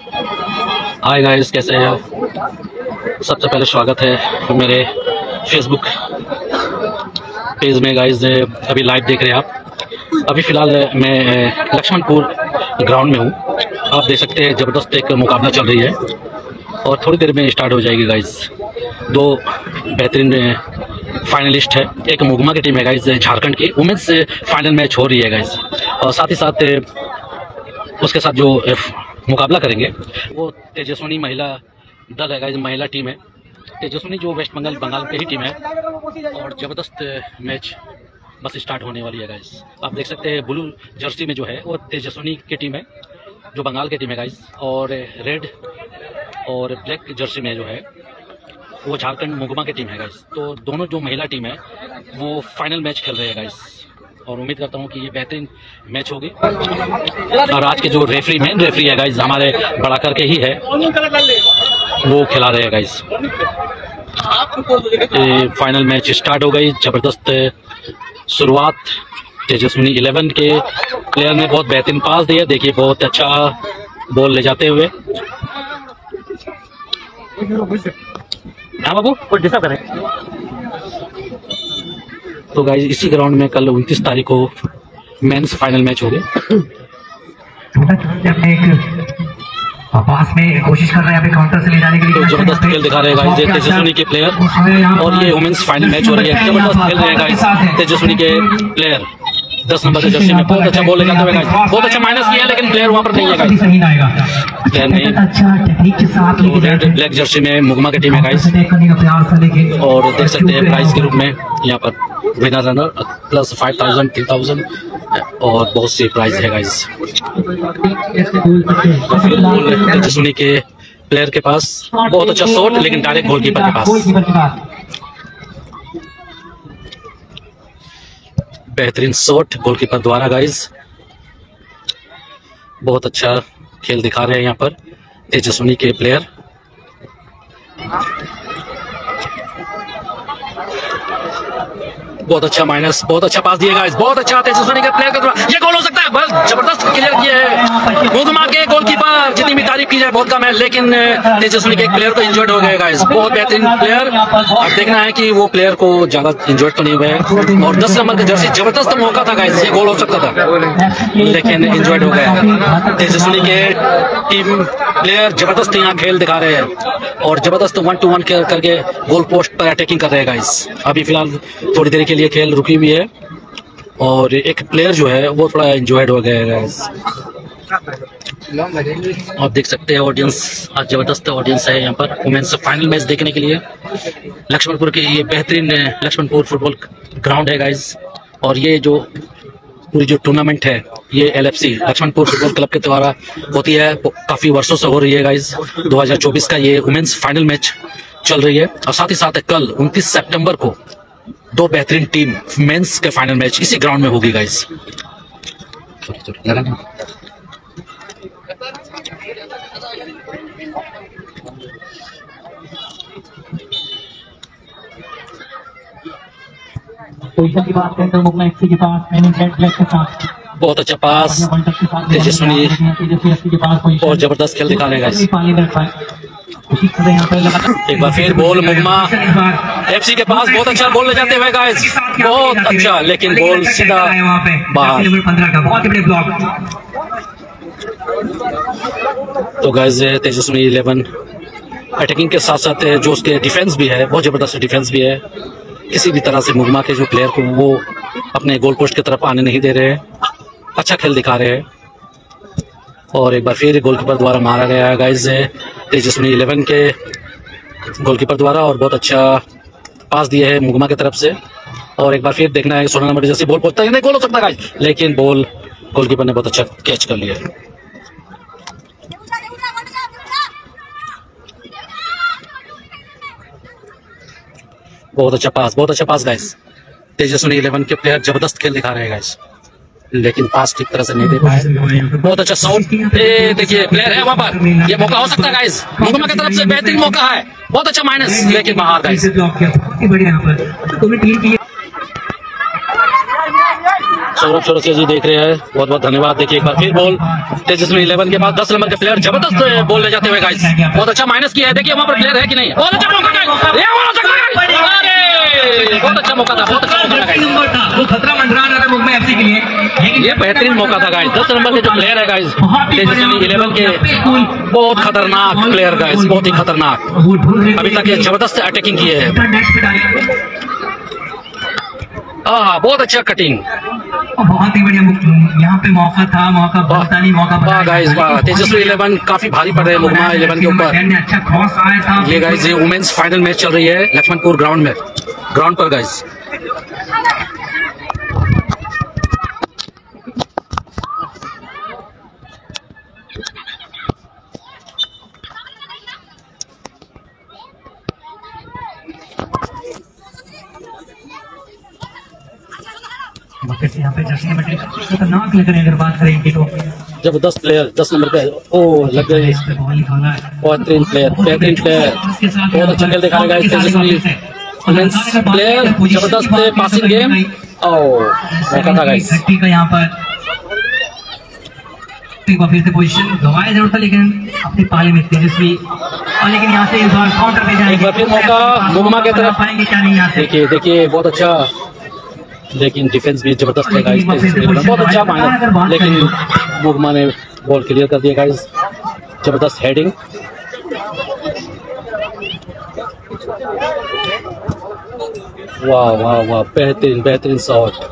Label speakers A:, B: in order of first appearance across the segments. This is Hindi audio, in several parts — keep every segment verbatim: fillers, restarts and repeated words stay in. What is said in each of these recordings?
A: हाय गाइस, कैसे हैं आप? सबसे पहले स्वागत है मेरे फेसबुक पेज में। गाइस अभी लाइव देख रहे हैं आप। अभी फ़िलहाल मैं लक्ष्मणपुर ग्राउंड में हूँ। आप देख सकते हैं ज़बरदस्त एक मुकाबला चल रही है और थोड़ी देर में स्टार्ट हो जाएगी। गाइस दो बेहतरीन फाइनलिस्ट है। एक मुगमा की टीम है गाइस, झारखंड की वुमेन्स फाइनल मैच हो रही है गाइस, और साथ ही साथ उसके साथ जो मुकाबला करेंगे वो तेजस्विनी महिला दल है गाइस, महिला टीम है। तेजस्विनी जो वेस्ट बंगाल बंगाल की ही टीम है और ज़बरदस्त मैच बस स्टार्ट होने वाली है गाइस। आप देख सकते हैं ब्लू जर्सी में जो है वो तेजस्विनी की टीम है, जो बंगाल की टीम है गाइस, और रेड और ब्लैक जर्सी में जो है वो झारखंड मुगमा की टीम है गाइस। तो दोनों जो महिला टीम है वो फाइनल मैच खेल रहे हैं गाइस, और उम्मीद करता हूँ कि ये बेहतरीन मैच होगी। और आज के जो रेफरी मेन रेफरी है गाइस हमारे बड़ाकर के ही है, वो खिला रहे हैं गाइस। फाइनल मैच स्टार्ट हो गई। जबरदस्त शुरुआत तेजस्विनी इलेवन के प्लेयर ने बहुत बेहतरीन पास दिया। देखिए बहुत अच्छा बॉल ले जाते हुए। हाँ बाबू डिस्टर्ब करें। तो गाइस इसी ग्राउंड में कल उनतीस तारीख को मेंस फाइनल मैच हो गए।
B: पास में कोशिश कर रहे हैं काउंटर से ले जाने के लिए।
A: तो जबरदस्त खेल दिखा रहे हैं गाइस तेजस्विनी के प्लेयर, और ये वुमेन्स फाइनल मैच हो रही है। जबरदस्त खेल रहे हैं गाइस तेजस्विनी के प्लेयर। दस नंबर के जर्सी में बहुत अच्छा बॉल ले जाते हुए गाइस, बहुत अच्छा माइनस किया लेकिन प्लेयर वहां पर नहीं है गाइस, प्लेयर नहीं। तो रेड ब्लैक जर्सी में मुगमा की टीम है गाइस, और देख सकते हैं प्राइस के रूप में यहाँ पर winner runner plus five thousand three thousand और बहुत सी प्राइज है गाइस। तेजस्विनी के प्लेयर के पास बहुत अच्छा शॉट, लेकिन डायरेक्ट गोलकीपर के पास बेहतरीन शॉट गोलकीपर द्वारा गाइस। बहुत अच्छा खेल दिखा रहे हैं यहाँ पर तेजस्विनी के प्लेयर। बहुत अच्छा माइनस, बहुत अच्छा पास दिया गाइस, बहुत अच्छा तेजस्विनी के प्लेयर का द्वारा ये गोल हो सकता है। बस जबरदस्त क्लियर किया है मुगमा के गोलकीपर। जितनी भी तारीफ की जाए बहुत कम है, लेकिन तेजस्विनी के एक प्लेयर तो इंजर्ड हो गए गाइस। बहुत बेहतरीन प्लेयर। अब देखना है कि वो प्लेयर को ज्यादा इंजर्ड तो नहीं हुए। और दस नंबर का जर्सी जबरदस्त मौका था गाइस, ये गोल हो सकता था लेकिन इंजर्ड हो गया। तेजस्विनी के टीम प्लेयर जबरदस्त यहाँ खेल दिखा रहे हैं और जबरदस्त वन टू वन करके गोल पोस्ट पर अटैकिंग कर रहे हैं गाइस। अभी फिलहाल थोड़ी देर के लिए खेल रुकी हुई है और एक प्लेयर जो है वो थोड़ा एंजॉयड हो गया है गाइस। आप देख सकते हैं ऑडियंस, आज जबरदस्त ऑडियंस है यहाँ पर वुमेन्स फाइनल मैच देखने के लिए। लक्ष्मणपुर के ये बेहतरीन लक्ष्मणपुर फुटबॉल ग्राउंड है गाइस, और ये जो पूरी जो टूर्नामेंट है ये L F C Laxmanpur football club के द्वारा होती है, काफी वर्षों से हो रही है गाइस। दो हज़ार चौबीस का ये वुमेन्स फाइनल मैच चल रही है, और साथ ही साथ कल उनतीस सितंबर को दो बेहतरीन टीम मेंस के फाइनल मैच इसी ग्राउंड में होगी गाइस।
B: पोजीशन की बात करें तो मुगमा एफसी के पास रेड ब्लैक के साथ
A: बहुत अच्छा पास तेजस्विनी, और जबरदस्त खेल दिखा रहे हैं गाइस। एक बार फिर बॉल मुगमा एफसी के पास, बहुत अच्छा बॉल ले जाते हुए गाइस, बहुत अच्छा, लेकिन बॉल सीधा बाहर। तो गाइस तेजस्विनी इलेवन अटैकिंग के साथ साथ जो उसके डिफेंस भी है, बहुत जबरदस्त डिफेंस भी है। किसी भी तरह से मुगमा के जो प्लेयर को वो अपने गोल पोस्ट की तरफ आने नहीं दे रहे हैं, अच्छा खेल दिखा रहे हैं। और एक बार फिर गोलकीपर द्वारा मारा गया है गाइस तेजस्विनी इलेवन के गोलकीपर द्वारा, और बहुत अच्छा पास दिया है मुगमा की तरफ से। और एक बार फिर देखना है सोलह नंबर जैसे बॉल पहुंचता है नहीं, गोल हो सकता है गाइस, लेकिन बॉल गोलकीपर ने बहुत अच्छा कैच कर लिया है। बहुत अच्छा पास, बहुत अच्छा पास गाइस। तेजस्विनी इलेवन के प्लेयर जबरदस्त खेल दिखा रहे हैं गाइस, लेकिन पास ठीक तरह से नहीं दे पाए। बहुत अच्छा शॉट, देखिए प्लेयर है वहां पर, ये मौका हो सकता है गाइस, मुगमा की तरफ से बेहतरीन मौका है, बहुत अच्छा माइनस, लेकिन बाहर गाइस। सौरभ चौरसिया जी देख रहे हैं, बहुत बहुत धन्यवाद। देखिए एक बार फिर बॉल तेजस्वी इलेवन के बाद दस नंबर के प्लेयर जबरदस्त बॉल ले जाते हुए गाइस, बहुत अच्छा माइनस किया है। देखिए वहां पर प्लेयर है कि नहीं, बहुत अच्छा मौका था, अरे बहुत अच्छा मौका था, बहुत अच्छा मौका था,
B: वो खतरा मंडरा रहा था मुंबई एफसी के लिए।
A: ये बेहतरीन मौका था गाइस। दस नंबर के जो प्लेयर है गाइस तेजस्वी इलेवन के, बहुत खतरनाक प्लेयर गाइस, बहुत ही खतरनाक। अभी तक ये जबरदस्त अटैकिंग किए हैं, हाँ बहुत अच्छा कटिंग,
B: बहुत ही बढ़िया। यहाँ पे मौका था, मौका बहुत नहीं, मौका
A: वाह गाइस वाह। तेजस्वी इलेवन काफी भारी पड़ रहे हैं मुगमा इलेवन के ऊपर।
B: अच्छा क्रॉस आया था।
A: ये गाइस ये वुमेन्स फाइनल मैच चल रही है लक्ष्मणपुर ग्राउंड में, ग्राउंड पर गाइस।
B: यहाँ पे जर्सी नंबर खतरनाक लग रहे हैं अगर बात करेंगे तो।
A: जबरदस्त प्लेयर दस नंबर पे, ओ लग गए, बेहतरीन प्लेयर, बेहतरीन प्लेयर, बहुत अच्छा खेल दिखा रहा है तेजस्वी प्लेयर, जबरदस्त पासिंग गेम, ओ मौका था गाइस।
B: यहाँ पर फिर से पोजीशन गवाया जरूर था, लेकिन अपने पाले में तेजस्वी, और लेकिन यहाँ से काउंटर पे जाएंगे,
A: एक बार फिर मौका मुगमा की तरफ,
B: पाएंगे क्या नहीं यहाँ से।
A: देखिए देखिए बहुत अच्छा, लेकिन डिफेंस भी जबरदस्त है गाइस, बहुत अच्छा माइनस, लेकिन मुगमा ने बॉल क्लियर कर दिया गाइस, जबरदस्त हेडिंग। वाह वाह वाह, बेहतरीन बेहतरीन शॉट।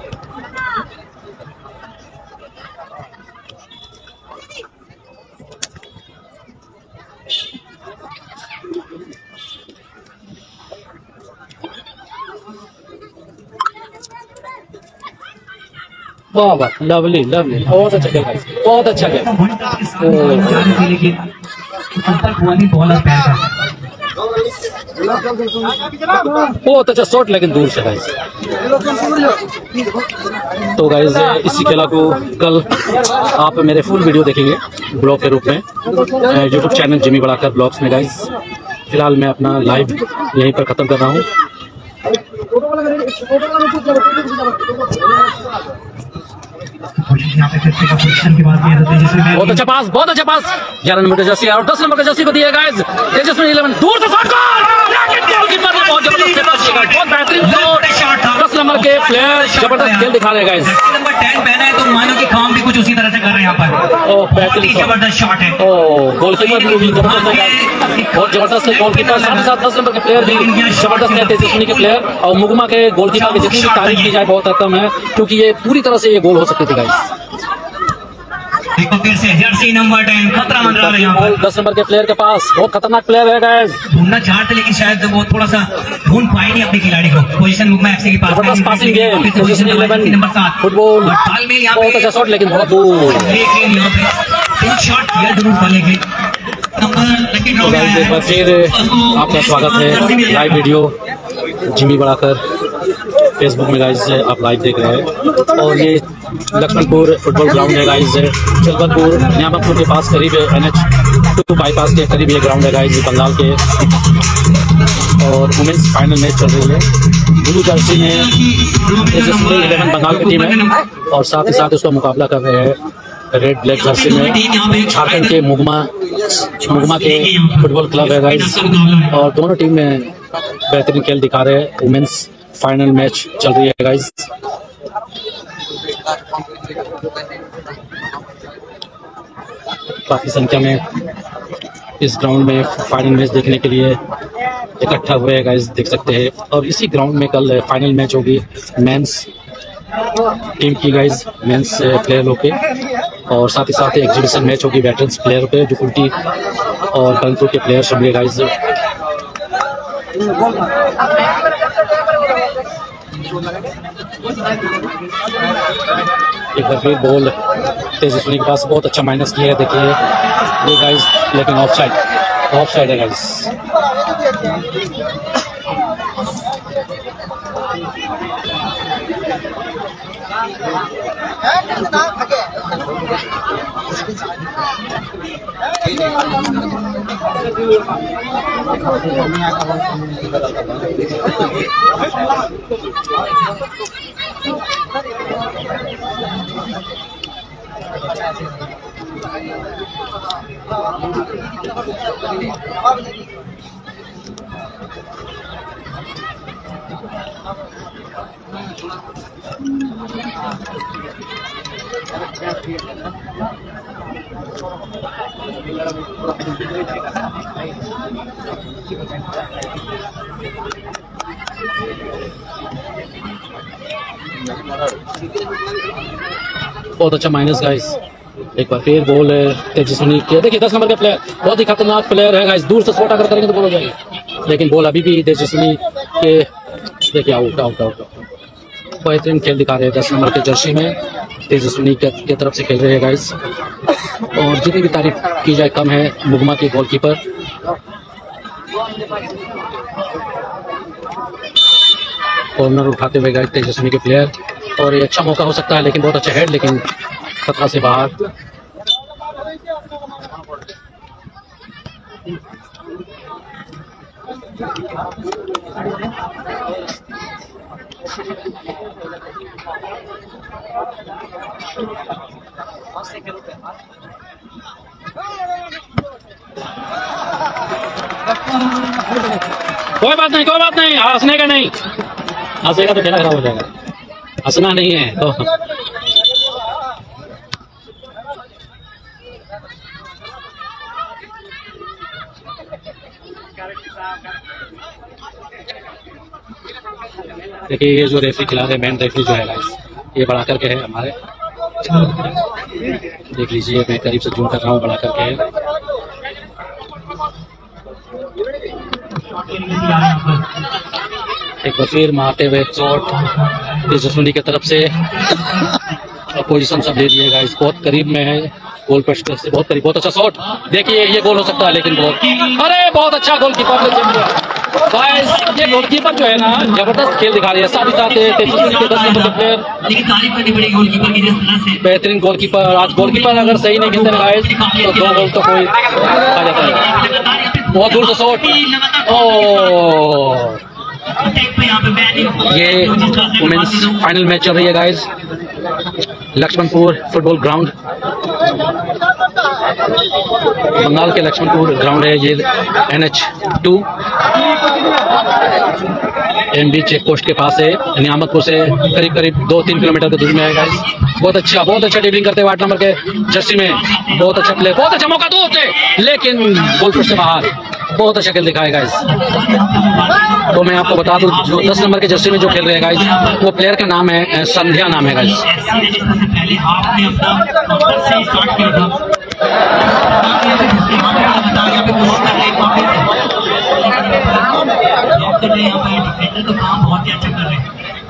A: वाह वाह, लवली लवली, बहुत अच्छा खेल गाइस, बहुत अच्छा खेल, बहुत अच्छा शॉट, लेकिन दूर से गाइस। तो गाइस इसी खेला को कल आप मेरे फुल वीडियो देखेंगे ब्लॉग के रूप में YouTube channel Jimmy Badakar blogs में गाइस। फिलहाल मैं अपना लाइव यहीं पर खत्म कर रहा हूँ। बहुत अच्छा पास, बहुत अच्छा पास, ग्यारह नंबर का जर्सी और दस नंबर का जर्सी को दिया गाइस तेजस्वी इलेवन, दूर से शॉट, गोलकीपर ने बहुत जबरदस्त, बहुत बेहतरीन शॉट, दस नंबर के प्लेयर जबरदस्त खेल दिखा रहे गाइस।
B: नंबर टेन पहना है तो मानो कि काम भी कुछ उसी तरह से कर रहे हैं यहाँ पर।
A: ओ बेहतरीन
B: जबरदस्त शॉट है,
A: ओ गोलकीपर भी जबरदस्त है, बहुत जबरदस्त है गोलकीपर, साथ ही साथ दस नंबर के प्लेयर भी जबरदस्त है तेजस्वी के प्लेयर, और मुगमा के गोलकीपर की जितनी भी तारीफ की जाए बहुत कम है, क्योंकि ये पूरी तरह से ये गोल हो सकते थे गाइस।
B: देखो फिर से जर्सी नंबर टेन खतरा मंडरा रहा है यहाँ पर,
A: दस नंबर के प्लेयर के पास, बहुत खतरनाक प्लेयर है गाइस।
B: ढूंढना चाहते लेकिन शायद वो थोड़ा सा ढूंढ पाए नहीं अपने खिलाड़ी को। पोजीशन मुगमा एफसी के पास,
A: जबरदस्त passing game, position eleven
B: number सात,
A: फुटबॉल,
B: तालमेल यहाँ
A: बहुत अच्छा शॉट, लेकिन बहुत दूर,
B: लेकिन यहाँ पे तीन शॉट किया जरूर था, लेकिन नंबर लकी ड्रॉ में आया है।
A: एक बार फिर आपका स्वागत है live video Jimmy Badakar Facebook में गाइस, आप लाइव देख रहे हैं। और ये लक्ष्मणपुर फुटबॉल ग्राउंड है गाइस, जलपतपुर न्यामपुर के पास करीब एन एच टू बाईपास के करीब ये ग्राउंड है गाइस, बंगाल के। और वुमेन्स फाइनल मैच चल रही है, ब्लू जर्सी में तेजस्वी इलेवन बंगाल की टीम है, और साथ ही साथ उसका मुकाबला कर रहे हैं रेड ब्लैक जर्सी में झारखंड के मुगमा मुगमा के फुटबॉल क्लब है गाइस, और दोनों टीम में बेहतरीन खेल दिखा रहे हैं। वुमेन्स फाइनल मैच चल रही है गाइस। काफी संख्या में इस ग्राउंड में फाइनल मैच देखने के लिए इकट्ठा हुए हैं गाइस, देख सकते हैं। और इसी ग्राउंड में कल फाइनल मैच होगी मेंस टीम की गाइस, मेंस प्लेयर लोग के, और साथ ही साथ एग्जीबिशन मैच होगी वेटरन्स प्लेयर पे, जो कुल्टी और बंकुर के प्लेयर होंगे गाइस। एक बार फिर बॉल तेजस्वी के पास, बहुत अच्छा माइनस किया है, देखिए ये गाइस, लेकिन ऑफ साइड, ऑफ साइड है गाइस। बहुत अच्छा माइनस गाइस। एक बार फिर बॉल तेजस्वी के, देखिए दस नंबर का प्लेयर बहुत ही खतरनाक प्लेयर है गाइस, दूर से शॉट अगर करेंगे तो बॉल हो जाएगी, लेकिन बॉल अभी भी तेजस्वी के, देखिए आउट आउट आउट। बेहतरीन खेल दिखा रहे हैं दस नंबर के जर्सी में, तेजस्वी के, के तरफ से खेल रहे हैं गाइस, और जितनी भी तारीफ की जाए कम है मुगमा के गोलकीपर। कॉर्नर उठाते हुए गाइस तेजस्वी के प्लेयर, और ये अच्छा मौका हो सकता है, लेकिन बहुत अच्छा हेड, लेकिन खतरा से बाहर। कोई बात नहीं, कोई बात नहीं, हंसने का नहीं, हंसेगा तो खेला खराब हो जाएगा, हंसना नहीं है तो। देखिए ये जो रेफरी खिला रहे, मेन रेफरी जो है गाइस, ये बड़ा करके है हमारे, देख लीजिए, मैं करीब से जूम कर रहा हूँ, बड़ा करके है। एक बार फिर मारते हुए शॉट तेजस्वी की तरफ से, पोजीशन सब ले दिए गाइस, बहुत करीब में है गोल पोस्ट से, बहुत करीब, बहुत अच्छा शॉट, देखिए ये गोल हो सकता है, लेकिन गोल, अरे बहुत अच्छा गोलकीपर गाइस, ये गोलकीपर जो है ना जबरदस्त खेल दिखा रही है, साथ ही साथ तेजस्वी के दस नंबर के प्लेयर,
B: लेकिन तारीफ करनी पड़ेगी गोलकीपर की, जिस तरह से
A: बेहतरीन गोलकीपर। आज गोलकीपर अगर सही नहीं खेलते गाइस तो दो गोल तो कोई आ जाता है। बहुत दूर से शॉट, ओ ये वुमेन्स फाइनल मैच चल रही है guys, Laxmanpur football ground, Bengal के लक्ष्मणपुर ग्राउंड है ये, N H two M B check post के पास है, नियामतपुर से करीब करीब दो तीन किलोमीटर की दूरी में है गाइस। बहुत अच्छा, बहुत अच्छा ड्रिबलिंग करते हुए आठ नंबर के जर्सी में, बहुत अच्छा प्ले, बहुत अच्छा मौका दो होते, लेकिन गोल पोस्ट से बाहर, बहुत अच्छा खेल दिखाएगा गाइस। तो मैं आपको बता दूं, जो दस नंबर के जर्सी में जो खेल रहे हैं गाइस, वो प्लेयर का नाम है संध्या, नाम है गाइस।
B: तो काम बहुत ही अच्छा कर रहे हैं,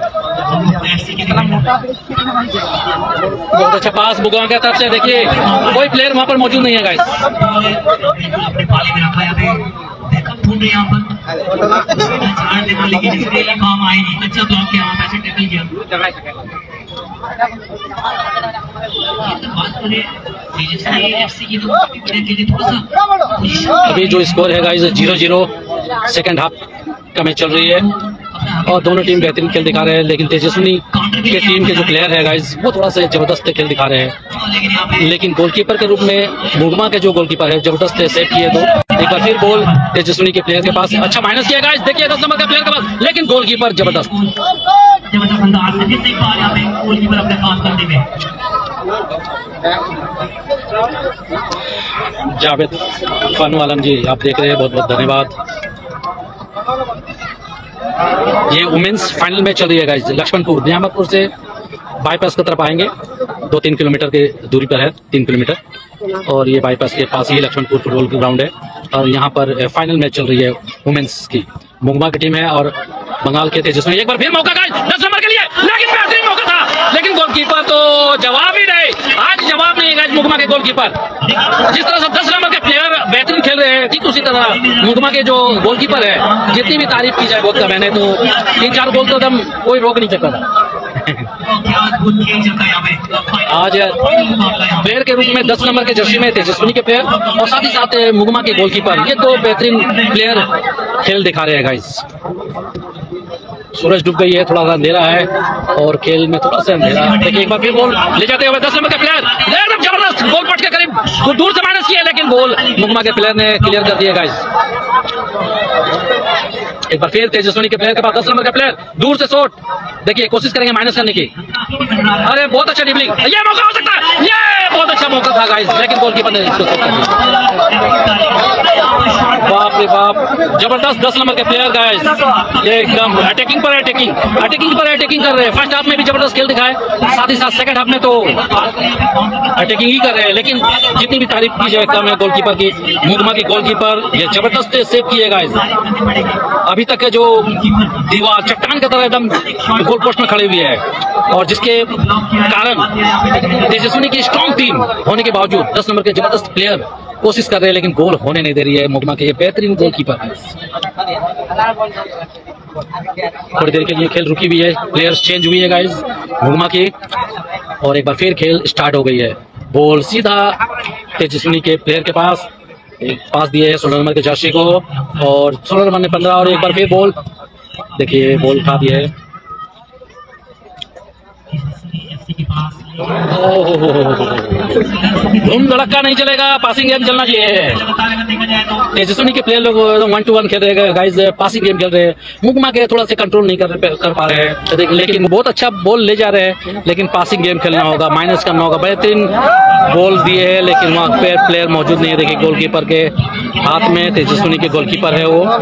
A: बहुत अच्छा पास बुगा की तरफ से, देखिए कोई प्लेयर वहां पर मौजूद नहीं है गाइस।
B: अपने पाले में रखा है, बैकअप ढूंढ रहे यहाँ पर, लेकिन इसके लिए काम आए नहीं, अच्छा ब्लॉक किया, वहाँ पैसे टैकल किया। बात करें एफसी की, तो
A: अभी जो स्कोर है guys zero zero, second half का मैच चल रही है, और दोनों टीम बेहतरीन खेल दिखा रहे हैं, लेकिन तेजस्वी के टीम के जो प्लेयर है गाइस, वो थोड़ा सा जबरदस्त खेल दिखा रहे हैं, लेकिन गोलकीपर के रूप में मुगमा के जो गोलकीपर है जबरदस्त सेव किए। तो एक बार फिर बॉल तेजस्वी के प्लेयर के पास, अच्छा माइनस किया गाइस, देखिए दस नंबर का प्लेयर के पास, लेकिन गोलकीपर जबरदस्त, जावेद फानू आलम जी आप देख रहे हैं, बहुत बहुत धन्यवाद। ये वुमेन्स फाइनल मैच चल रही है गाइस, लक्ष्मणपुर नियामतपुर से बाईपास की तरफ आएंगे, दो तीन किलोमीटर की दूरी पर है, तीन किलोमीटर, और ये बाईपास के पास ही लक्ष्मणपुर फुटबॉल ग्राउंड है, और यहाँ पर फाइनल मैच चल रही है वुमेन्स की, मुगमा की टीम है और बंगाल के तेजस्वी। एक बार फिर मौका गाइस दस नंबर के लिए, लेकिन बेहतरीन मौका था, लेकिन गोलकीपर तो जवाब ही नहीं, आज जवाब नहीं गाइस मुगमा के गोलकीपर। जिस तरह से दस नंबर के प्लेयर बेहतरीन खेल रहे हैं, ठीक उसी तरह मुगमा के जो गोलकीपर है, जितनी भी तारीफ की जाए बहुत कम है, नहीं तो तीन चार गोल तो एकदम कोई रोक नहीं सकता था। आज प्लेयर के रूप में दस नंबर के जर्सी में तेजस्वी के प्लेयर, और साथ ही साथ मुगमा के गोलकीपर, ये दो बेहतरीन प्लेयर खेल दिखा रहे हैं गाइस। सूरज डूब गई है, थोड़ा सा अंधेरा है और खेल में थोड़ा सा अंधेरा। देखिए एक बार फिर बॉल ले जाते हुए दस नंबर के प्लेयर, एकदम जबरदस्त गोल पट के करीब दूर से माइनस किया, लेकिन बॉल मुगमा के प्लेयर ने क्लियर कर दिया गाइस। एक बार फिर तेजस्विनी के प्लेयर के पास दस नंबर का प्लेयर दूर से शॉट, देखिए कोशिश करेंगे माइनस करने की। अरे बहुत अच्छा ड्रिबलिंग, ये मौका हो सकता है, ये बहुत अच्छा मौका था गाइस, लेकिन गोलकीपर ने इसको शॉट कर दिया। बाप रे बाप, जबरदस्त दस नंबर के प्लेयर गाइस, ये एकदम अटैकिंग पर अटैकिंग अटैकिंग पर अटैकिंग कर रहे हैं। फर्स्ट हाफ में भी जबरदस्त खेल दिखाए, साथ ही साथ सेकंड हाफ में तो अटैकिंग ही कर रहे हैं, लेकिन जितनी भी तारीफ की जाए कम है गोलकीपर की। मुगमा की गोलकीपर ये जबरदस्त सेव किए गाइस, अभी तक जो दीवार चट्टान की तरह एकदम गोल पोस्ट में खड़े हुए है, और जिसके कारण तेजस्विनी की स्ट्रॉन्ग टीम होने के बावजूद दस नंबर के जबरदस्त प्लेयर कोशिश कर रहे हैं, लेकिन गोल होने नहीं दे रही है मुगमा के ये बेहतरीन गोलकीपर है। थोड़ी देर के लिए खेल रुकी हुई है, प्लेयर्स चेंज हुई है गाइस मुगमा की, और एक बार फिर खेल स्टार्ट हो गई है। बॉल सीधा तेजस्विनी के प्लेयर के पास, एक पास दिए है सोलह नंबर के जर्सी को, और सोलह नंबर ने पंद्रह, और एक बार फिर बॉल, देखिए बॉल उठा दिया है। धूम धड़का नहीं चलेगा, पासिंग गेम चलना चाहिए। तेजस्विनी के प्लेयर लोग वन टू वन खेल रहे हैं गाइस, पासिंग गेम खेल रहे हैं। मुगमा के थोड़ा से कंट्रोल नहीं कर कर पा रहे हैं, लेकिन बहुत अच्छा बॉल ले जा रहे हैं, लेकिन पासिंग गेम खेलना होगा, माइनस करना होगा। बेहतरीन बॉल दिए है, लेकिन वहाँ पे प्लेयर मौजूद नहीं है। देखिए गोलकीपर के हाथ में, तेजस्विनी के गोलकीपर है वो।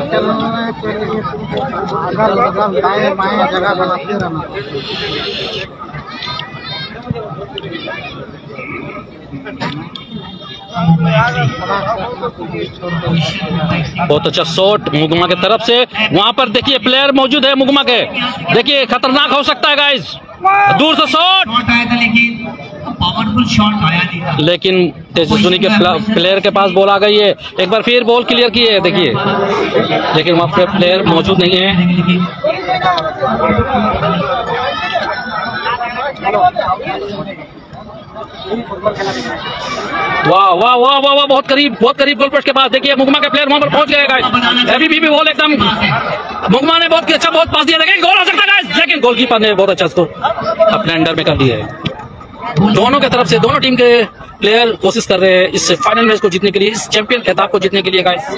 A: बहुत अच्छा शॉट मुगमा के तरफ से, वहां पर देखिए प्लेयर मौजूद है मुगमा के, देखिए खतरनाक हो सकता है गाइस, दूर से शॉट,
B: पावरफुल शॉट आया नहीं था,
A: लेकिन तेजस्विनी के प्लेयर के पास बॉल आ गई है। एक बार फिर बॉल क्लियर की है, देखिए, लेकिन वहां पर प्लेयर मौजूद नहीं है। वाह वाह वाह वाह वाह, बहुत करीब, बहुत करीब गोल पोस्ट के पास। देखिए मुगमा के प्लेयर वहां पर पहुंच गए गाइस, अभी भी बॉल एकदम मुगमा ने बहुत अच्छा बहुत पास दिया, लेकिन गोल हो सकता है गाइस, लेकिन गोलकीपर ने बहुत अच्छा इसको अपने अंडर में कर दिया है। दोनों के तरफ से दोनों टीम के प्लेयर कोशिश कर रहे हैं इस फाइनल मैच को जीतने के लिए, इस चैंपियन खिताब को जीतने के लिए गाइस।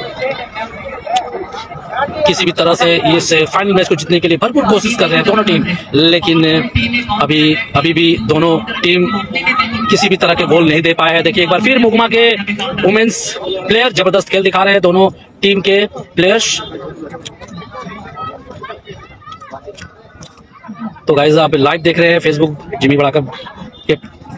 A: किसी भी तरह से इस फाइनल मैच को जीतने के लिए भरपूर कोशिश कर रहे हैं दोनों टीम, लेकिन अभी अभी भी दोनों टीम किसी भी तरह के गोल नहीं दे पाए हैं। देखिए एक बार फिर मुगमा के वुमेन्स प्लेयर जबरदस्त खेल दिखा रहे हैं, दोनों टीम के प्लेयर्स। तो गाइस आप लाइव देख रहे हैं फेसबुक जिमी बड़ाकर के।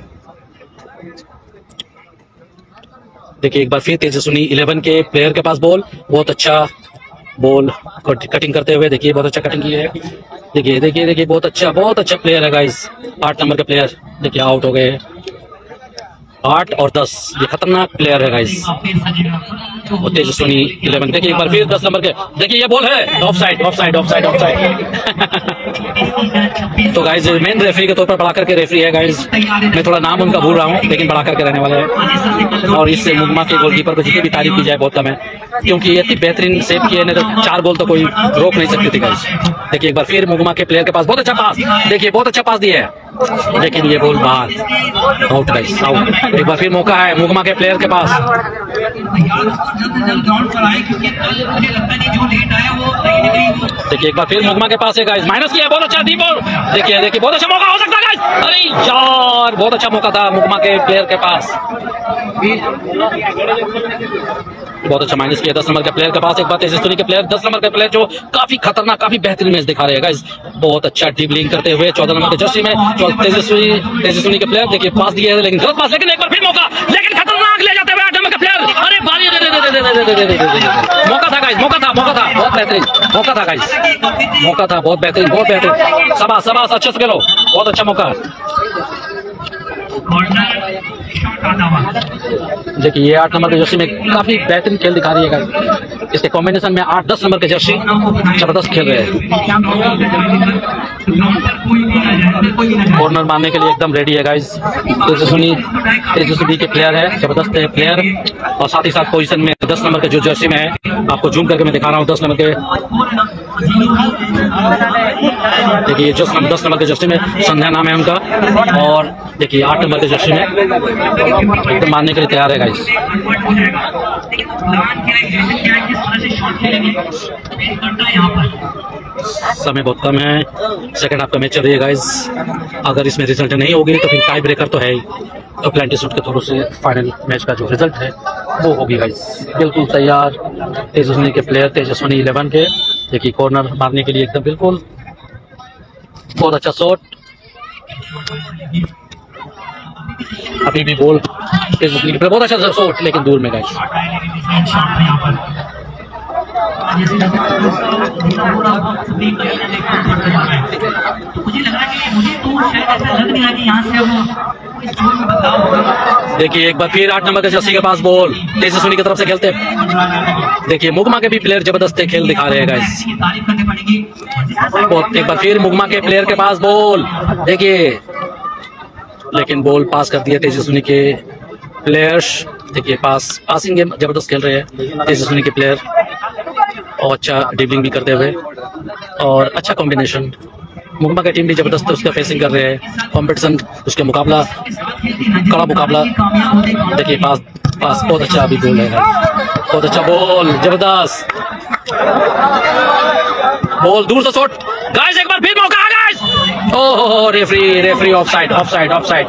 A: देखिए एक बार फिर तेजस्विनी इलेवन के प्लेयर के पास बॉल, बहुत अच्छा बॉल कटिंग करते हुए, देखिए बहुत अच्छा कटिंग की है। देखिए देखिए देखिए बहुत अच्छा बहुत अच्छा प्लेयर है गाइस, आठ नंबर के प्लेयर देखिए आउट हो गए। आठ और दस ये खतरनाक प्लेयर है गाइस, और तेजस्विनी इलेवन। देखिए एक बार फिर दस नंबर के, देखिए ये बॉल है offside offside offside offside. तो गाइस मेन रेफरी के तौर पर बड़ाकर के रेफरी है गाइस, मैं थोड़ा नाम उनका भूल रहा हूँ, लेकिन बड़ाकर के रहने वाले हैं। और इससे मुगमा के गोलकीपर को जितनी भी तारीफ की जाए बहुत कम है, क्योंकि इतनी बेहतरीन सेव किए, नहीं तो चार गोल तो कोई रोक नहीं सकती थी गाइस। देखिए एक बार फिर मुगमा के प्लेयर के पास बहुत अच्छा पास, देखिए बहुत अच्छा पास दिया है, लेकिन ये बॉल बाहर, आउट गाइस आउट। एक बार फिर मौका है मुगमा के प्लेयर के पास, देखिए एक बार फिर मुगमा के पास है गाइस, माइनस किया, बहुत अच्छा दी बॉल। देखिए देखिए बहुत अच्छा मौका हो सकता है गाइस, अरे यार बहुत अच्छा मौका था मुगमा के प्लेयर के पास, बहुत अच्छा माइनस किया दस नंबर के प्लेयर के पास। एक बार तेजस्विनी के प्लेयर, दस नंबर के प्लेयर जो काफी खतरनाक काफी बेहतरीन मैच दिखा रहे हैं गाइस, बहुत अच्छा ड्रिबलिंग करते हुए चौदह नंबर के जर्सी में तेजस्वी तेजस्विनी के प्लेयर, देखिए पास दिए लेकिन गलत पास, लेकिन एक बार फिर मौका, लेकिन खतरनाक ले जाते हुए आठ नंबर के प्लेयर, अरे बारी दे दे दे दे दे दे दे दे मौका था गाइस, मौका था मौका था बहुत बेहतरीन मौका था गाइस, मौका था बहुत बेहतरीन बहुत बेहतरीन, शाबाश शाबाश अच्छे से खेलो, बहुत अच्छा मौका। देखिए ये आठ नंबर के जर्सी में काफी बेहतरीन खेल दिखा रही है, इसके कॉम्बिनेशन में आठ दस नंबर के जर्सी जबरदस्त खेल रहे हैं, कॉर्नर मारने के लिए एकदम रेडी है गाइस। तेजस्विनी तेजस्वी के प्लेयर है, जबरदस्त है प्लेयर, और साथ ही साथ पोजीशन में दस नंबर के जो जर्सी में है, आपको जूम करके मैं दिखा रहा हूँ, दस नंबर के देखिए जो दस नंबर के जर्सी में संध्या नाम है उनका, और देखिए आठ नंबर के जर्सी में एकदम मारने के लिए तैयार है गाइस। समय बहुत कम है, सेकंड हाफ का मैच चल रही है गाइस। अगर इसमें रिजल्ट नहीं होगी तो फिर टाई ब्रेकर तो है ही, तो प्लेंटी सूट के थ्रू से फाइनल मैच का जो रिजल्ट है वो होगी गाइस। बिल्कुल तैयार तेजस्विनी के प्लेयर, तेजस्विनी इलेवन के। देखिए कॉर्नर मारने के लिए एकदम बिल्कुल बहुत अच्छा शॉट। अभी भी बॉल तेजस्विनी के प्लेयर, बहुत अच्छा शॉट लेकिन दूर में गाइस।
B: मुझे लग रहा है कि मुझे तो शायद ऐसा लग नहीं रहा कि यहाँ से वो बदलाव होगा।
A: देखिए एक बार फिर आठ नंबर के जर्सी के पास बॉल तेजस्विनी की तरफ से खेलते। देखिए मुगमा के भी प्लेयर जबरदस्त खेल दिखा रहे हैं गाइस। बहुत एक बार फिर मुगमा के प्लेयर के पास बॉल, देखिए लेकिन बॉल पास कर दिया तेजस्विनी के प्लेयर्स। देखिए पास पासिंग गेम जबरदस्त खेल रहे हैं तेजस्विनी के प्लेयर, और अच्छा ड्रिबलिंग भी करते हुए और अच्छा कॉम्बिनेशन। मुगमा की टीम भी जबरदस्त उसका फेसिंग कर रहे हैं, कंपटीशन उसके मुकाबला कड़ा मुकाबला। देखिए पास पास बहुत अच्छा अभी गोल है, बहुत अच्छा बॉल, जबरदस्त बॉल, दूर से शॉट गाइस। एक बार फिर मौका आ guys. Oh referee referee offside offside offside.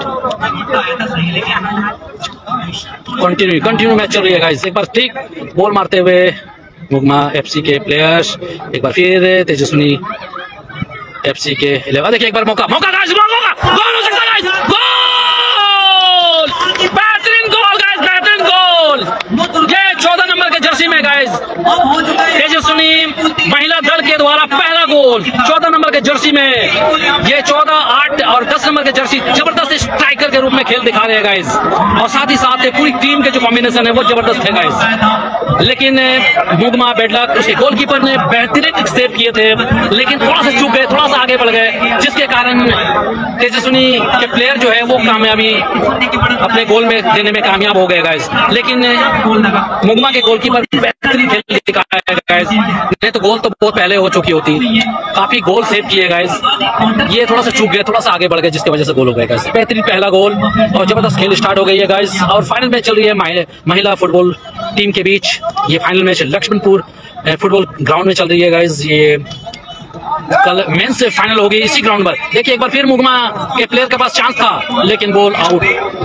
A: Continue continue match चल रही है गाइस। एक बार ठीक बॉल मारते हुए मुगमा एफसी के प्लेयर्स, एक बार फिर तेजस्विनी एफसी के इलेवन। देखिए एक बार मौका मौका गाइस, मौका गोल हो सकता है गाइस, गोल, बेहतरीन गोल गाइस, बेहतरीन गोल। ये चौदह नंबर के जर्सी में गाइस तेजस्विनी महिला दल के द्वारा पहला गोल चौदह नंबर के जर्सी में। ये चौदह, आठ और दस नंबर के जर्सी जबरदस्त स्ट्राइकर के रूप में खेल दिखा रहे हैं गाइस, और साथ ही साथ पूरी टीम के जो कॉम्बिनेशन है वो जबरदस्त है गाइस। लेकिन मुगमा बेडलक उसके गोलकीपर ने बेहतरीन सेव किए थे, लेकिन थोड़ा सा चूक गए, थोड़ा सा आगे बढ़ गए, जिसके कारण तेजस्विनी के प्लेयर जो है वो कामयाबी अपने गोल में देने में कामयाब हो गए गाइस। लेकिन मुगमा के गोलकीपर बेहतरीन खेल दिखाया है गाइस, नहीं तो गोल तो बहुत पहले हो चुकी होती। काफी गोल सेव किए गाइस, ये थोड़ा सा चूक गए, थोड़ा सा आगे बढ़ गए, जिसकी वजह से गोल हो गए गाइस। बेहतरीन पहला गोल और जबरदस्त खेल स्टार्ट हो गई है गाइस, और फाइनल मैच चल रही है महिला फुटबॉल टीम के बीच। ये final match Laxmanpur football ground में चल रही है गाइस। ये कल मेंस से फाइनल होगी इसी ग्राउंड पर। देखिए एक बार फिर मुगमा के प्लेयर के पास चांस था, लेकिन बॉल आउट।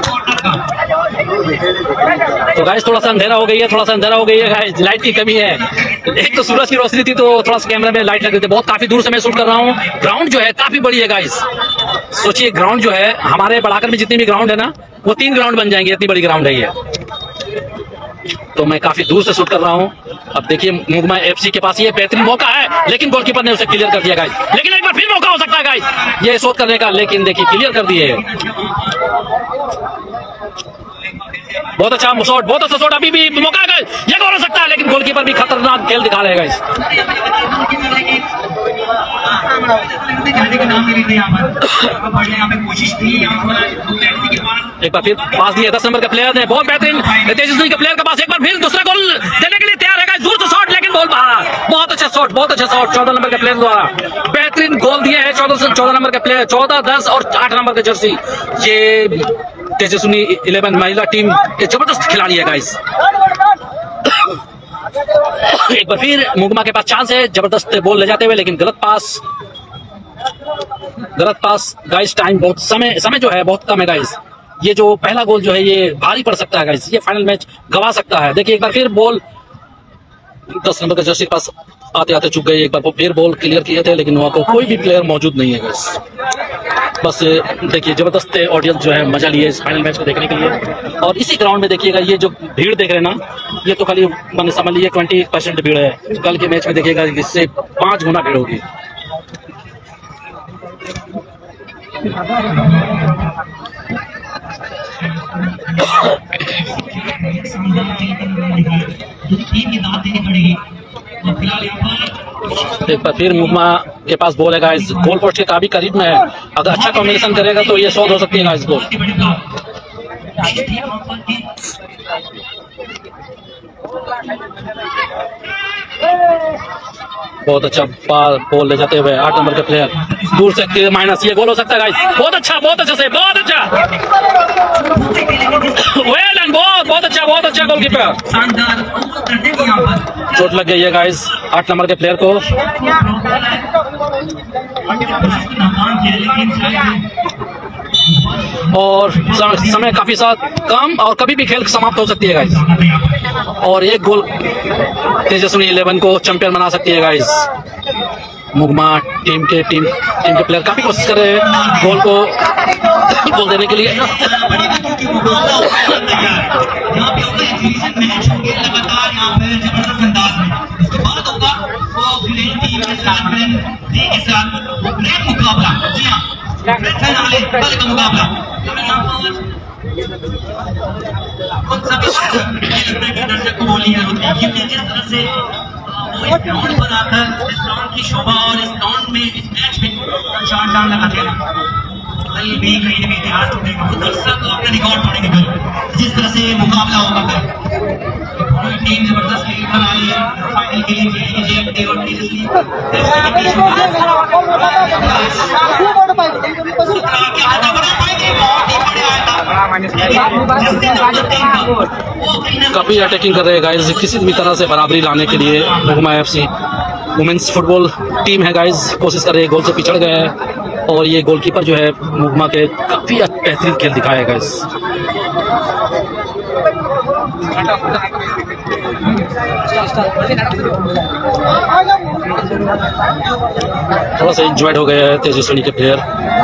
A: तो गाइस थोड़ा सा अंधेरा हो गई है, थोड़ा सा अंधेरा हो गई है गाइस, लाइट की कमी है। एक तो सूरज की रोशनी थी तो थोड़ा सा कैमरा में लाइट लग रही थी। बहुत काफी दूर से मैं शूट कर रहा हूँ। ग्राउंड जो है काफी बड़ी है गाइस, सोचिए ग्राउंड जो है हमारे बढ़ाकर में जितनी भी ग्राउंड है ना वो तीन ग्राउंड बन जाएंगे, इतनी बड़ी ग्राउंड है ये। तो मैं काफी दूर से शूट कर रहा हूँ। अब देखिए मुगमा एफसी के पास ये बेहतरीन मौका है, लेकिन गोलकीपर ने उसे क्लियर कर दिया गाइस। लेकिन एक बार फिर मौका हो सकता है गाइस ये शॉट करने का, लेकिन देखिए क्लियर कर दिए। बहुत अच्छा शॉट, बहुत अच्छा शॉट, अभी भी मौका है, ये गोल हो सकता है, लेकिन गोलकीपर भी खतरनाक खेल दिखा रहे हैं गाइस। एक बार फिर पास दिया दस नंबर के प्लेयर ने, बहुत बेहतरीन तेजस्वी के प्लेयर के पास, एक बार फिर दूसरा गोल देने के लिए तैयार है गाइस। दूर से शॉट, लेकिन बॉल बाहर। बहुत अच्छा शॉट, बहुत अच्छा शॉट चौदह नंबर के प्लेयर द्वारा, बेहतरीन गोल दिए है चौदह चौदह नंबर के प्लेयर, चौदह दस और आठ नंबर के जर्सी। ये तेजस्वी इलेवन महिला टीम के जबरदस्त खिलाड़ी है गाइस। एक बार फिर मुगमा के पास चांस है जबरदस्त बॉल ले जाते हुए, लेकिन गलत पास, गलत पास गाइस। टाइम बहुत, समय समय जो है बहुत कम है गाइस। ये जो पहला गोल जो है ये भारी पड़ सकता है गाइस, ये फाइनल मैच गवा सकता है। देखिए एक बार फिर बॉल दस नंबर के जर्सी के पास आते आते चुक गए। एक बार फिर बॉल क्लियर किए थे, लेकिन वहां को कोई भी प्लेयर मौजूद नहीं है गाइस। बस देखिए जबरदस्त ऑडियंस जो है मजा लिए इस फाइनल मैच को देखने के लिए। और इसी ग्राउंड में देखिएगा ये जो भीड़ देख रहे हैं ना, ये तो खाली मैंने समझ लीजिए ट्वेंटी परसेंट भीड़ है। कल के मैच में देखिएगा इससे पांच गुना भीड़ होगी। एक बार फिर मुगमा के पास बॉल है गाइस, गोल पोस्ट के काफी करीब में है। अगर अच्छा कॉम्बिनेशन करेगा तो ये शॉट हो सकती है गाइस गोल। बहुत अच्छा बॉल ले जाते हुए आठ नंबर के प्लेयर दूर से माइनस, ये गोल हो सकता है गाइस। बहुत अच्छा, बहुत अच्छा से, बहुत अच्छा, वेल एंड बहुत बहुत अच्छा, बहुत अच्छा गोलकीपर। चोट लग गई है गाइस आठ नंबर के प्लेयर को। और समय काफी साथ कम और कभी भी खेल समाप्त हो सकती है गाइस। और एक गोल तेजस्वी इलेवन को चैंपियन बना सकती है गाइस। मुगमा टीम के टीम टीम के प्लेयर काफी कोशिश कर रहे हैं गोल को गोल देने के लिए।
B: दर्शक को बोली है जिस तरह से वो इस ग्राउंड पर आकर इस ग्राउंड की शोभा और इस ग्राउंड में इस मैच में चार चांद लगाते हैं। कल भी कहीं भी इतिहास टूटेगा, दर्शक अपने रिकॉर्ड तोड़ेंगे कल जिस तरह से मुकाबला होगा कल। टीम जबरदस्त खेल कर आई है, फाइनल के लिए खेलेगी जेएफटी और तेजस्वी।
A: काफी अटैकिंग कर रहे हैं गाइस किसी भी तरह से बराबरी लाने के लिए। Mugma FC women's football team है गाइस, कोशिश कर रहे हैं, गोल से पिछड़ गए हैं। और ये गोलकीपर जो है मुगमा के काफी बेहतरीन खेल दिखाया गाइस। थोड़ा सा इंजॉयड हो गया है तेजस्वी के प्लेयर।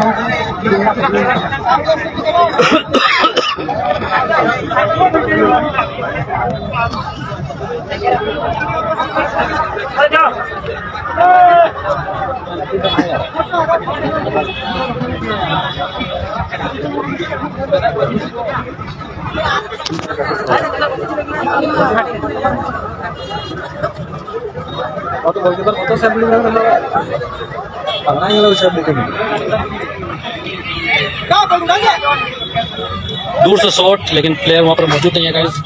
A: दूर से शॉट, लेकिन प्लेयर वहां पर मौजूद नहीं है गाइस।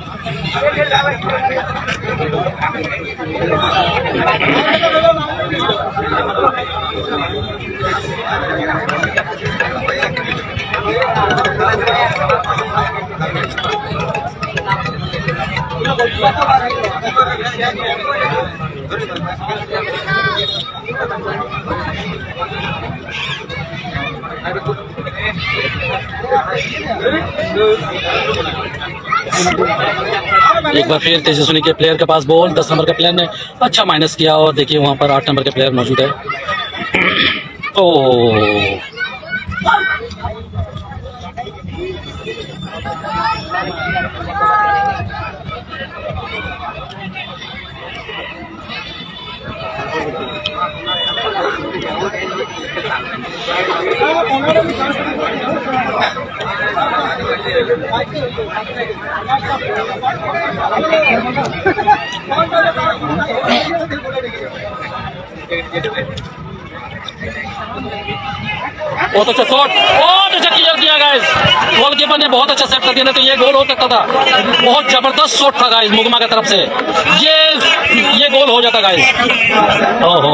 A: एक बार फिर तेजस्वी के प्लेयर के पास बॉल, दस नंबर के प्लेयर ने अच्छा माइनस किया और देखिए वहां पर आठ नंबर के प्लेयर मौजूद है। ओ बहुत अच्छा शॉट, बहुत अच्छा क्लियर किया गाइस। गोलकीपर ने बहुत अच्छा सेव कर दिया, तो ये गोल हो सकता था। बहुत जबरदस्त शॉट था गाइस मुगमा की तरफ से, ये ये गोल हो जाता गाइस। ओहो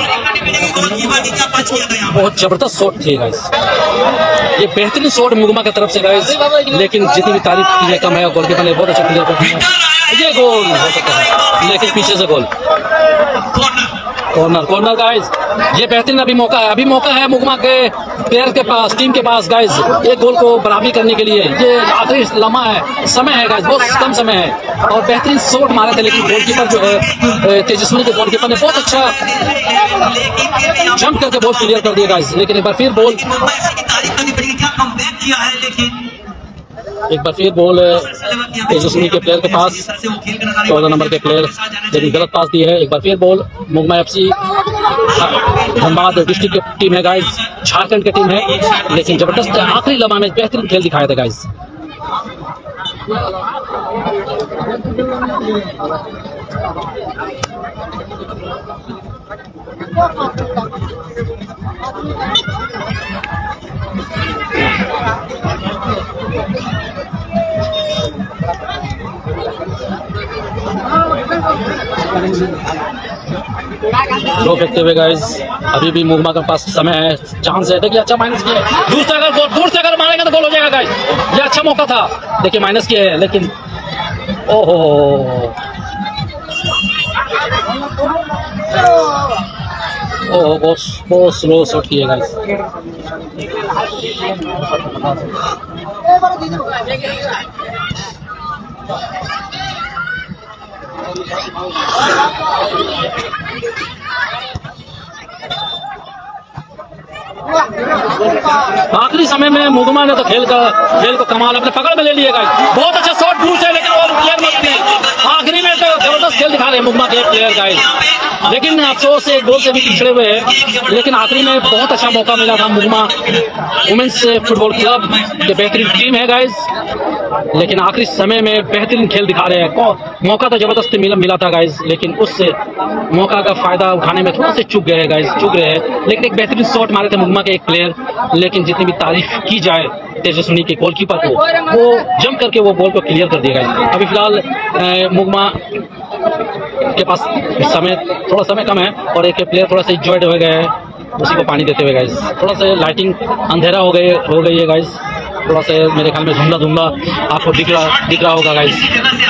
A: बहुत जबरदस्त शॉट थी गाइस, ये बेहतरीन शॉट मुगमा की तरफ से गाइस। लेकिन जितनी भी तारीफ की है कम है, गोलकीपर ने बहुत अच्छा क्लियर कर दिया। ये गोल हो सकता है, लेकिन पीछे से गोल, कॉर्नर कॉर्नर गाइस। ये बेहतरीन अभी मौका है, अभी मौका है मुगमा के प्लेयर के पास, टीम के पास गाइस, एक गोल को बराबरी करने के लिए। ये आखिरी लम्हा है, समय है गाइस, बहुत कम समय है। और बेहतरीन शॉट मारे थे, लेकिन गोलकीपर जो है तेजस्वी के गोलकीपर ने बहुत अच्छा जंप करके बहुत क्लियर कर दिया गाइस। लेकिन एक बार फिर बॉल एक बार फिर बॉल तेजस्वी के प्लेयर के पास, चौदह नंबर के प्लेयर, लेकिन गलत पास दी है। एक बार फिर ball Mugma FC Dhanbad district की टीम है गाइस, झारखंड की टीम है, लेकिन जबरदस्त आखिरी लम्हा में बेहतरीन खेल दिखाया था गाइस। दो फेंकते हुए गाइस, अभी भी मुगमा के पास समय है, चांस है। देखिए अच्छा माइनस किया, दूर से अगर दूर से अगर मारेंगे तो गोल हो जाएगा गाइस। ये अच्छा मौका था, देखिए माइनस किया है, लेकिन ओहो ओह बहुत बहुत स्लो शॉट किए गाइस। आखिरी समय में मुगमा ने तो खेल का खेल को कमाल अपने पकड़ में ले लिया गाइस। बहुत अच्छा शॉट दूर से, लेकिन वो प्लेयर मत थी। आखिरी में तो जबरदस्त खेल दिखा रहे हैं मुगमा के प्लेयर गाइस, लेकिन अफसोस से एक गोल से भी पिछड़े हुए हैं। लेकिन आखिरी में बहुत अच्छा मौका मिला था। मुगमा वुमेन्स फुटबॉल क्लब के बेहतरीन टीम है गाइस, लेकिन आखिरी समय में बेहतरीन खेल दिखा रहे हैं। मौका तो जबरदस्ती मिला, मिला था गाइस, लेकिन उस मौका का फायदा उठाने में थोड़ा से चूक गए गाइस, चूक रहे हैं। लेकिन एक बेहतरीन शॉट मारे थे मुगमा के एक प्लेयर, लेकिन जितनी भी तारीफ की जाए तेजस्विनी के गोलकीपर को, वो जम करके वो बॉल को क्लियर कर दिया गाइस। अभी फिलहाल मुगमा के पास समय थोड़ा समय कम है और एक प्लेयर थोड़ा सा इंजॉयड हो गया है, उसी को पानी देते हुए गाइस। थोड़ा सा लाइटिंग अंधेरा हो गई हो गई है गाइस, थोड़ा सा मेरे ख्याल में धुंधला धुंधला आपको दिख रहा दिख रहा होगा गाइस।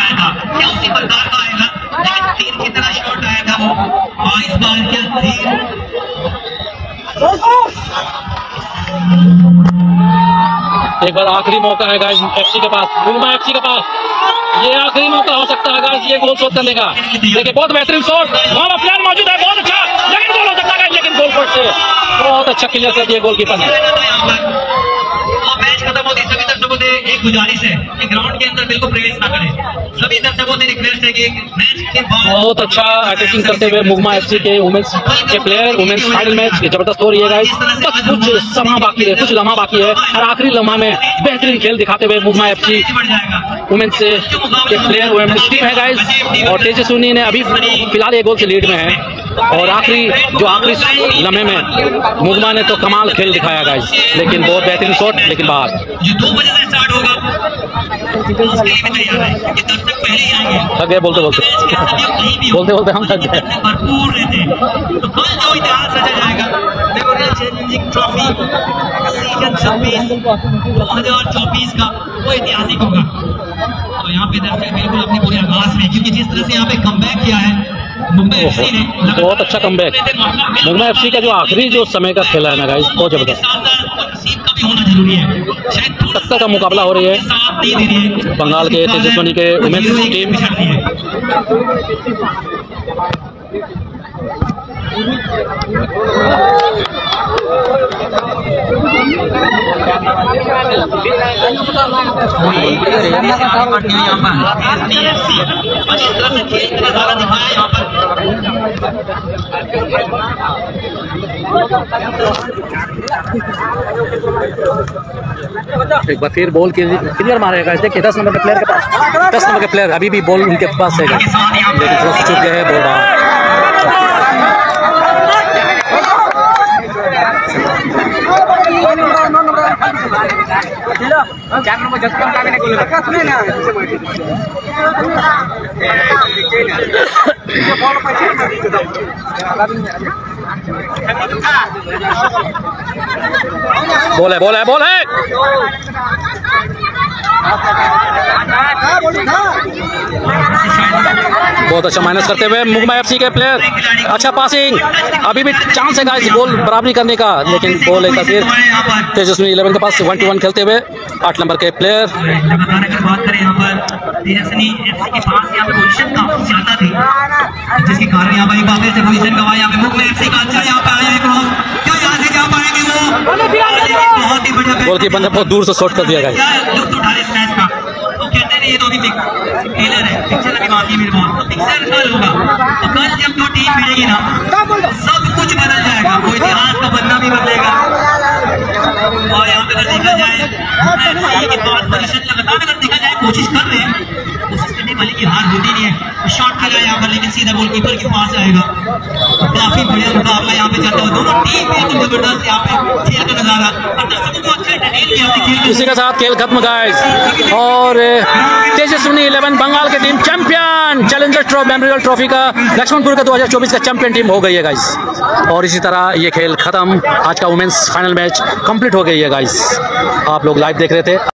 A: एक बार आखिरी मौका है गाइस एफसी के पास, मुगमा एफसी के पास, ये आखिरी मौका हो सकता है गाइस ये गोल शॉट करने का। देखिए बहुत बेहतरीन शॉट, वहाँ प्लेयर मौजूद है, बहुत अच्छा, लेकिन गोल हो सकता है, लेकिन गोल शॉट से बहुत अच्छा क्लियर कर दिया गोलकीपर ने।
B: मैच खत्म होती सभी दर्शकों से एक गुजारिश है कि ग्राउंड के अंदर बिल्कुल प्रवेश ना करें। सभी दर्शकों से रिक्वेस्ट है कि मैच के बाद
A: बहुत अच्छा अटैकिंग करते हुए मुगमा एफसी के वुमेन्स के प्लेयर, वुमेन्स फाइनल मैच जबरदस्त हो रही है गाइस। बस कुछ समय बाकी है, कुछ लम्हा बाकी है, और आखिरी लम्हा में बेहतरीन खेल दिखाते हुए मुगमा एफसी वुमेन्स के प्लेयर वुमेन्स टीम है गाइस, और तेजस्विनी ने अभी फिलहाल एक गोल से लीड में है। और आखिरी जो आखिरी लम्हे में मुगमा ने तो कमाल खेल दिखाया गाइस, लेकिन बहुत बेहतरीन शॉट, लेकिन बाहर।
B: जो दो बजे से स्टार्ट होगा उसके लिए भी तैयार है कि दर्शक पहले ही आएंगे।
A: थक गए बोलते बोलते बोलते बोलते हम थक गए।
B: भरपूर रहते हैं तो कल जो इतिहास रचा जाएगा मेमोरियल चैलेंजिंग ट्रॉफी सीजन छब्बीस दो हजार चौबीस का, वो ऐतिहासिक होगा। तो यहाँ पे दर्शक बिल्कुल अपने पूरे आगाज में, क्योंकि जिस तरह से यहाँ पे कमबैक किया है मुंबई एफसी ने,
A: बहुत अच्छा कमबैक। मुंबई एफसी का जो आखिरी जो समय का खेला है ना गाइस, बहुत जबरदस्त।
B: का भी होना जरूरी है।
A: टक्कर का मुकाबला हो रही है बंगाल के तेजस्विनी के वुमेन्स टीम। एक बार फिर बॉल क्लियर मारेगा, देखिए दस नंबर के प्लेयर के पास, दस नंबर के प्लेयर अभी भी बॉल उनके पास है, लेकिन थोड़ा सा चुक गया है बॉल बाहर। बोल है बोल है बोल है बहुत अच्छा माइनस करते हुए मुगमा एफसी के प्लेयर, अच्छा पासिंग, अभी भी चांस है गाइस गोल बराबरी करने का, लेकिन बॉल एक फिर तेजस्विनी इलेवन के पास वन टू वन खेलते हुए आठ नंबर के प्लेयर। जिसके कारण यहाँ पर एक बार से पोजीशन गंवाई, यहाँ पे मुगमा एफसी का अच्छा यहाँ पे आया है क्रॉस, क्या यहाँ से जा पाएंगे वो, बहुत ही बढ़िया गोलकीपर ने बहुत दूर से शॉट कर दिया गाइस। लुत्फ उठा रहे इस मैच का, तो कहते हैं ये तो अभी खेलर है, पिक्चर अभी बाकी मेरे पास, तो पिक्चर कल होगा, तो कल जब जो टीम मिलेगी ना सब कुछ बदल जाएगा, वो इतिहास का बनना भी बदलेगा। और यहाँ पे अगर देखा जाए के पास पोजीशन लगातार अगर देखा जाए कोशिश कर रहे हैं, कोशिश करने वाले की हार होती नहीं है, शॉट खेला यहाँ पर लेकिन सीधा गोलकीपर के पास आएगा। काफी बढ़िया मुकाबला यहाँ पे चलता है, दोनों टीम बिल्कुल जबरदस्त यहाँ पे खेल का नजारा, और दर्शकों को अच्छा एंटरटेन किया। इसी के साथ खेल खत्म गाइस, और तेजस्विनी इलेवन बंगाल की team champion, challenger trophy memorial trophy का लक्ष्मणपुर का दो हज़ार चौबीस का चैंपियन टीम हो गई है गाइस। और इसी तरह ये खेल खत्म, आज का वुमेन्स फाइनल मैच कंप्लीट हो गई है गाइस। आप लोग लाइव देख रहे थे।